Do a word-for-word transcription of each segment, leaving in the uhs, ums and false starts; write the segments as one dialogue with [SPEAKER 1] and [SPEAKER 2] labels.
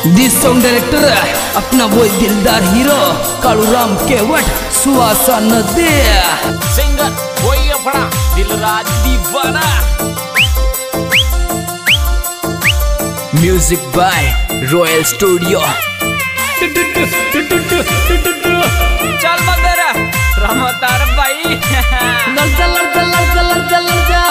[SPEAKER 1] This song director अपना वो दिलदार हीरो कालूराम केवट सुहासा नदे,
[SPEAKER 2] सिंगर वही अपना Dilraj Deewana.
[SPEAKER 1] Music by Royal Studio.
[SPEAKER 2] चल मगर रमतार भाई
[SPEAKER 1] लड़जा लड़जा लड़जा लड़जा लड़जा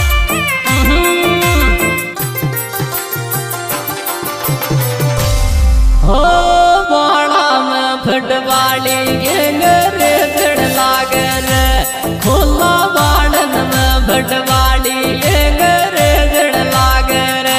[SPEAKER 3] हो बाड़ा में फटवाली रे जड़ लागे रे, खोला बाड़न में फटवाली रे जड़ लागे रे।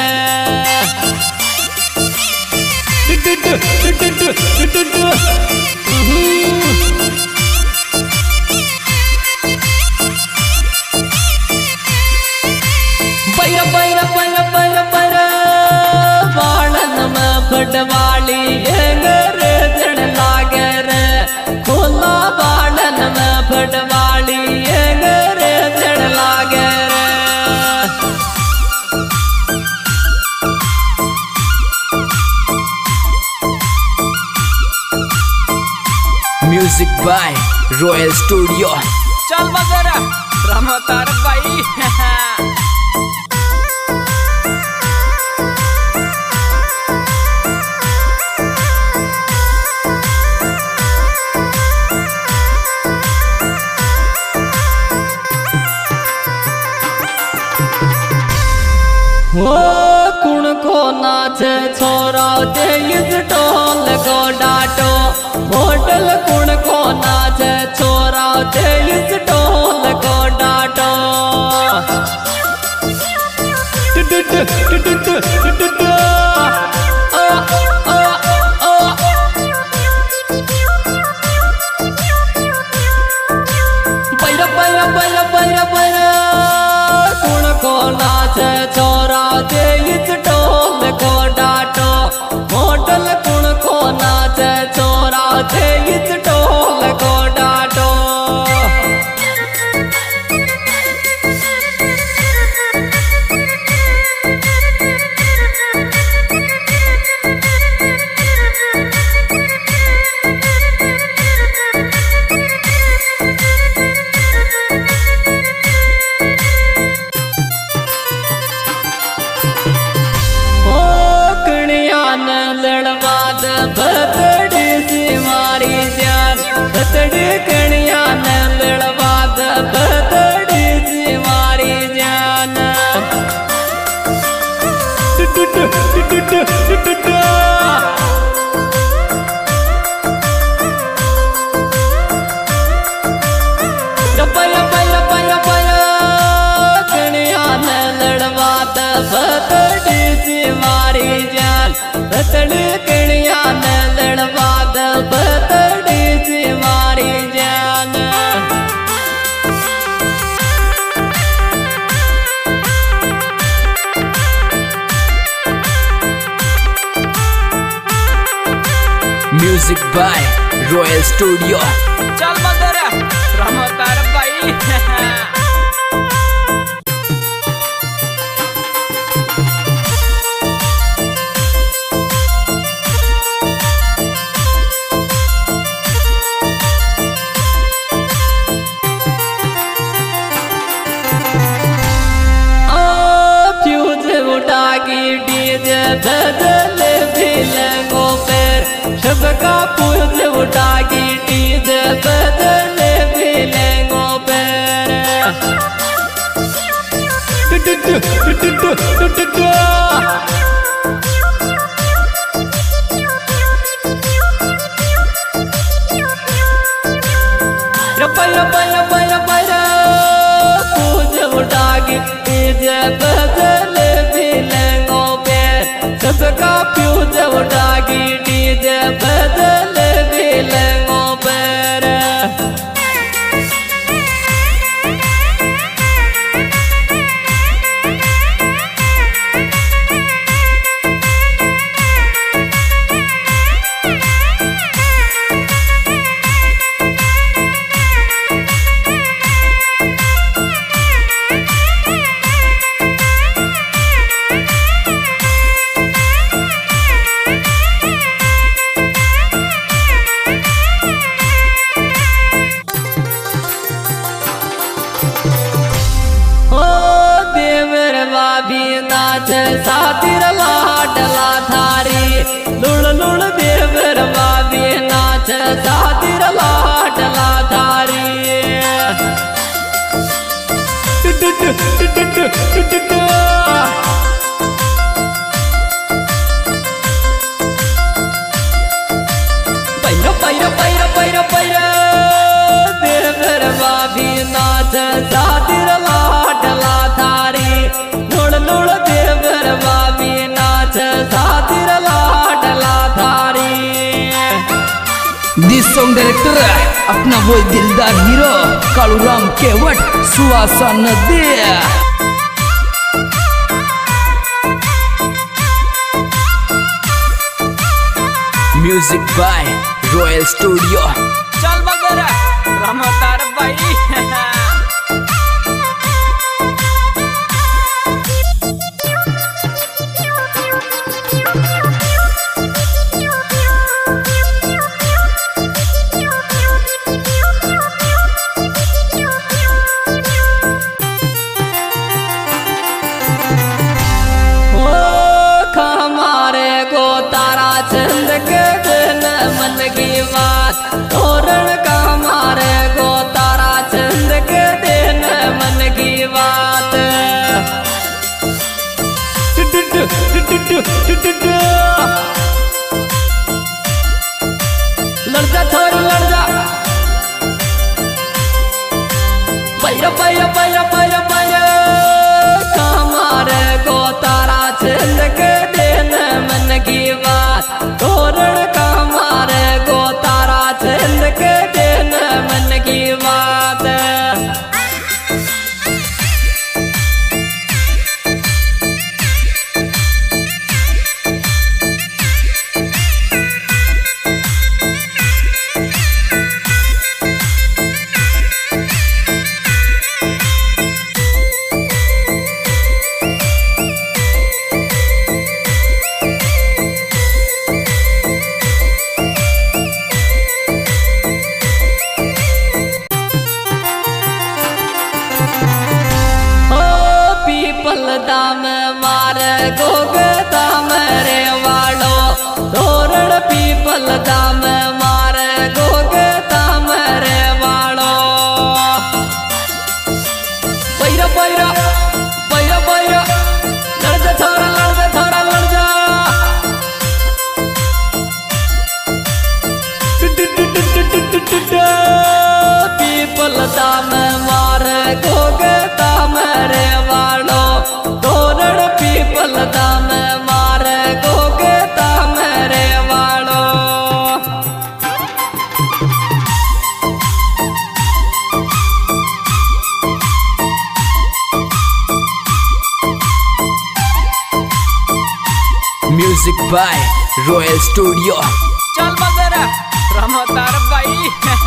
[SPEAKER 3] पैरा पैरा पैरा पैरा पैरा बाड़न में फटवाली रे जड़ लागे रे, खोला बाड़न में फटवाली रे जड़ लागे रे।
[SPEAKER 1] Music by Royal Studio.
[SPEAKER 2] चल मगर रमतार भाई
[SPEAKER 3] हो कुण को नाच छोरा तेज टोल को डाटो, होटल कुण को नाच छोरा तेज टोल को डाटो। पैरा पैरा पैरा पैरा पैरा कुण को नाच छोरा तेज टोल को डाटो, होटल कुण को नाच छोरा तेज टोल को डाटो। लड़वाद भतड़ी सी मारी जान, भतड़ी कणिया न लड़वाद भतड़ी सी मारी जान। पया पया पया पया कणिया न लड़वाद भतड़ी सी मारी जान, भतड़ी कणिया न लड़वाद भतड़ी सी मारी जान।
[SPEAKER 1] Music by Royal Studio.
[SPEAKER 2] चल मगर रमतार भाई
[SPEAKER 3] डीजे बदल फिल्मों पर सबका पूज उठागी, डीजे बदल फिल्मों पर। पैरा पैरा पैरा पैरा पूज उठागी, डीजे बदल फिल्मों पर सबका फ्यूज उठागी, डीजे बदल फिल्मों पर।
[SPEAKER 1] सॉन्ग डायरेक्टर अपना वो दिलदार हीरो कालूराम केवट सुहासा नदी। Music by Royal Studio.
[SPEAKER 2] चल मगर रमतार भाई।
[SPEAKER 3] तोरण का मारे गो तारा चंद के दिन मन की बात। लड़ जा थोड़ी लड़ जा पैर पैर पैर पैर पैर मारे गो तारा चंद के दिन मन की बात। तोरण का मारे गो चंद के दिन मन की बात। दाम मार गोग दाम रे वालो तोरण पीपल दाम मार गोग दाम रे वालो। पैरा पैरा पैरा पैरा लड़ जा थोड़ा लड़ जा थोड़ा लड़ जा। पीपल दाम मार गोग दाम रे वालो तोरण पीपल दाम मार गोग दाम रे वालो।
[SPEAKER 1] Music by Royal Studio.
[SPEAKER 2] चल मगर रमतार भाई।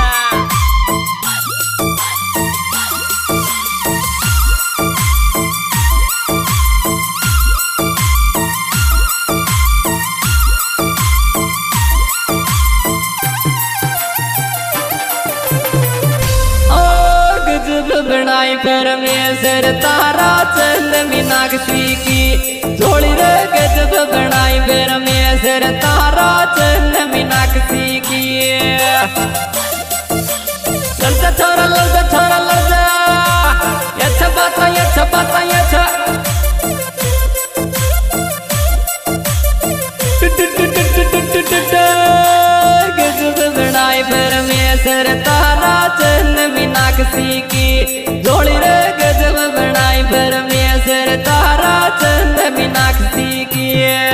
[SPEAKER 3] बनाई फिर में सिर तारा चंद मीनाक्षी की जोड़ी रे गजब बनाई फिर में सिर तारा चंद मीनाक्षी की। लड़जा छोरा लड़जा छोरा लड़जा अच्छा बात अच्छा बात अच्छा। गजब बनाई फिर में सिर तारा चंद मीनाक्षी की जोड़ी रे गजब बनाई फिर में सिर तारा चंद मीनाक्षी की।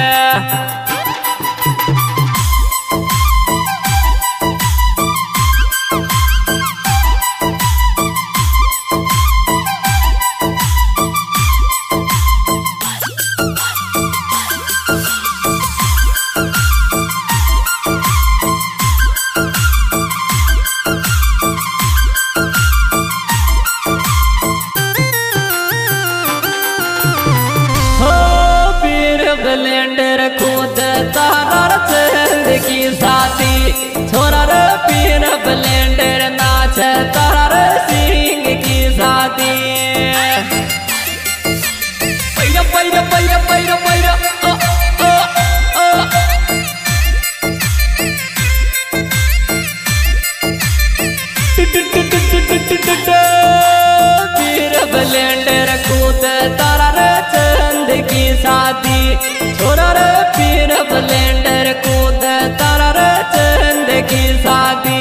[SPEAKER 3] ब्लेंडर कूद तारा चंद की साथी छोरा रे पीर ब्लेंडर नाच तारा सिंह की साथी। पैरा पैरा पैरा पैरा पैरा पीर ब्लेंडर कूद तारा चंद की साथी छोरा रे पीर ब्लेंडर कूद तारा चंद की साथी।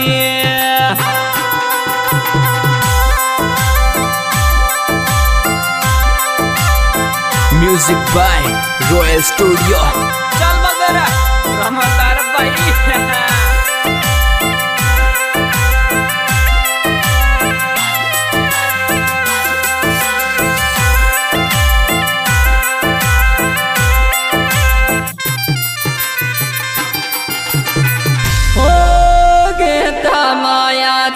[SPEAKER 1] Music by Royal Studio.
[SPEAKER 2] चल मगर रमतार भाई।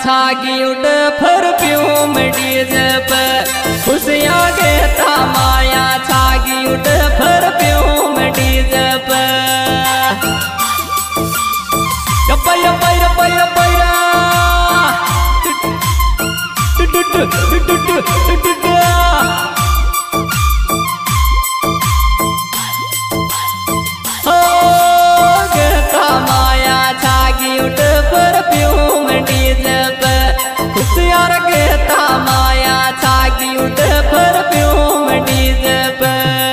[SPEAKER 3] छागी उठ परफ्यूम डीजे पे खुशियाँ कहता माया छागी उठ परफ्यूम डीजे पे पैरा पैरा पैरा पैरा माया छागी उठ परफ्यूम डीजे पे खुशियाँ कहता माया छागी उठ परफ्यूम डीजे पे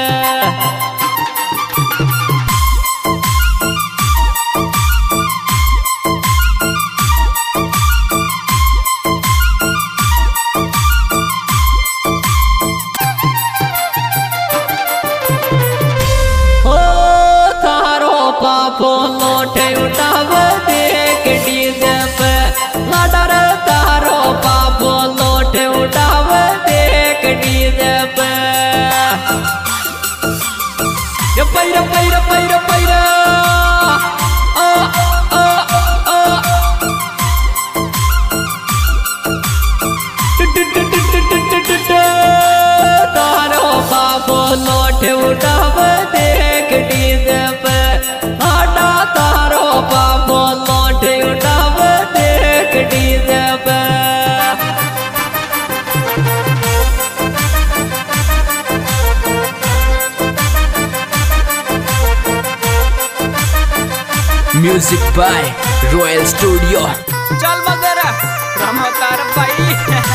[SPEAKER 3] पापो लोटे उठाव देख डीजे पे लाडर तारो पापो लोटे उठाव देख डीजे पे ये पैरा पैरा पैरा पैरा आ आ आ तारो पापो लोटे उठाव देख डीजे पे तारो पापो लोटे उठाव देख डीजे पे
[SPEAKER 1] म्यूजिक बाय रॉयल स्टूडियो।
[SPEAKER 2] चल मगर रमतार भाई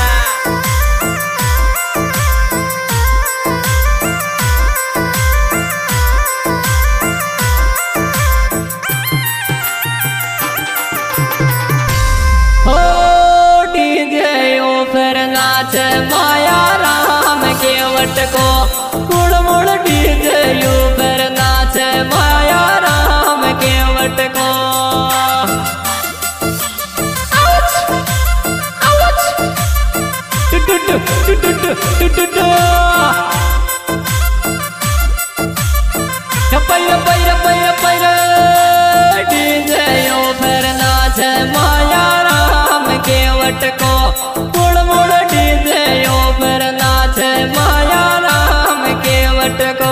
[SPEAKER 3] माया राम के वट को मुड़ मुड़ डीजे यू पर नाच माया राम के वट को पैरा पैरा पैरा पैरा डीजे यू पर नाच माया राम के वट को मुड़ मुड़ डीजे यो पर नाच माया राम के वट को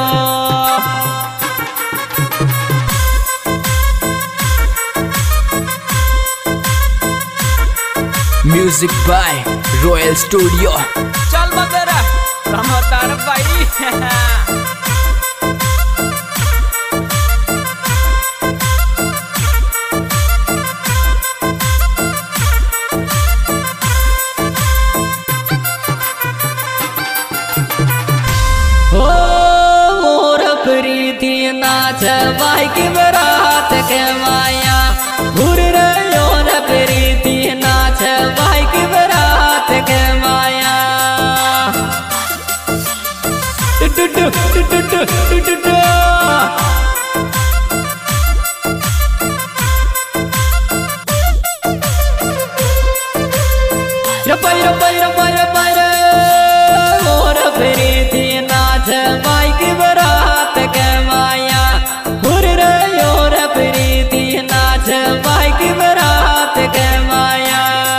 [SPEAKER 1] म्यूजिक बाय रॉयल स्टूडियो।
[SPEAKER 2] चल मगर रमतार भाई
[SPEAKER 3] प्रीति नाच भाई की बरात के माया भूर रहो न प्रीति नाच भाई की बरात के माया पैरा पैरा पैरा पैरा और प्रीति नाच भाई की बरात के माया भूर रहो न प्रीति नाच भाई की बरात के माया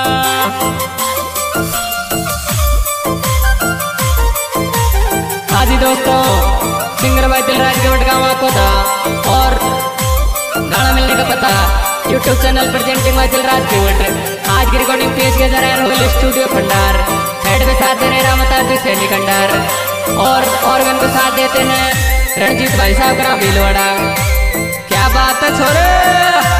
[SPEAKER 3] हाँ जी दोस्तों, सिंगर भाई दिलराज के वट गाँव को था और गाना मिलने का पता यूट्यूब चैनल प्रेजेंटिंग भाई दिलराज के वट। आज की रिकॉर्डिंग पेश किया जा रहा है रोहिल स्टूडियो खंडार। हेड में साथ दे रहे रामतार जी सैनी खंडार और ऑर्गन को साथ देते हैं रणजीत भाई साहब ग्राम भीलवाड़ा। क्या बात है छोरे।